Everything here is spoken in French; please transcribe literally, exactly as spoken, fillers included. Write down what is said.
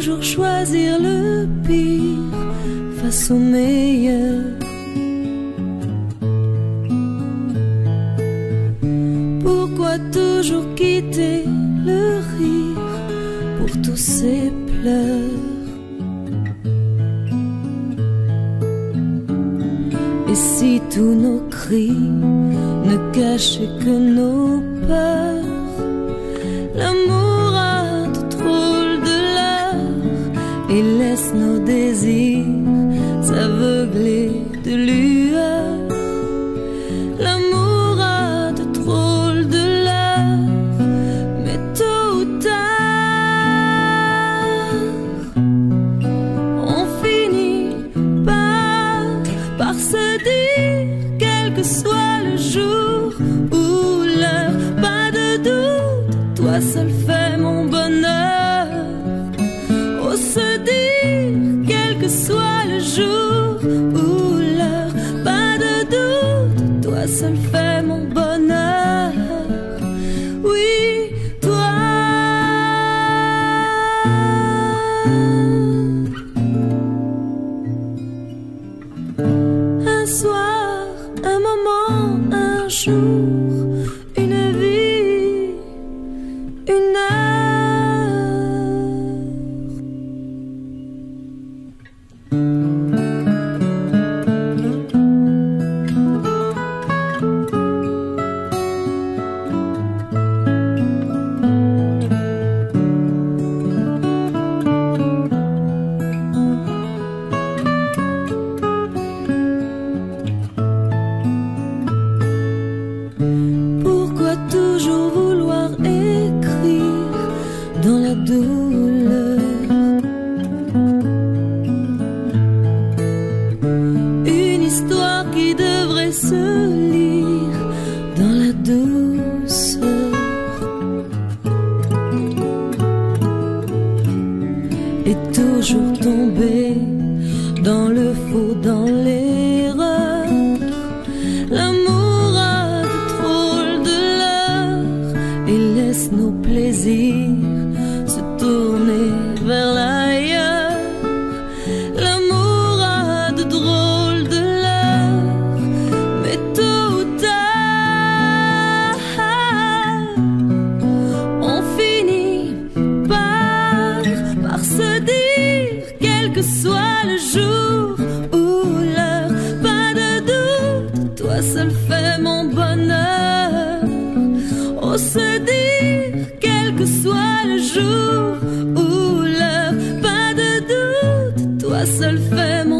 toujours choisir le pire face au meilleur? Pourquoi toujours quitter le rire pour tous ces pleurs? Et si tous nos cris ne cachaient que nos peurs, l'amour a de drôles de leurres et laisse nos désirs s'aveugler de lueur. L'amour a de drôles de leurres, mais tôt ou tard, on finit par, par se dire, quel que soit le jour ou l'heure, pas de doute, toi seul fais mon bonheur. Oh, se dire, quel que soit le jour ou l'heure, pas de doute, toi seul fais mon bonheur. Oui, toi. Un soir, un moment, un jour, une vie, une Pourquoi toujours vouloir écrire dans la douleur une histoire qui devrait se lire dans la douceur et toujours tomber dans le faux, dans l'erreur? L'amour a de drôles de leurres et laisse nos plaisirs se tourner vers l'ailleurs. L'amour a de drôles de leurres, mais tôt ou tard, on finit par, par se dire, quel que soit le jour ou l'heure, pas de doute, toi seul fais mon bonheur. Oh, se dire, quel que soit le jour ou l'heure, pas de doute, toi seul fais mon